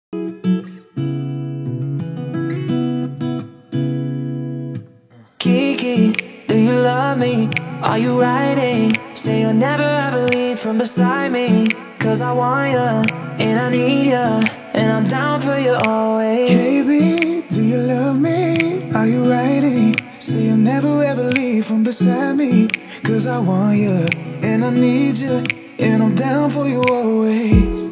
Kiki, do you love me? Are you riding? Say you'll never ever leave from beside me. Cause I want you, and I need you, and I'm down for you always. Baby, do you love me? Are you riding? Say you'll never ever leave from beside me. Cause I want you, and I need you, and I'm down for you always.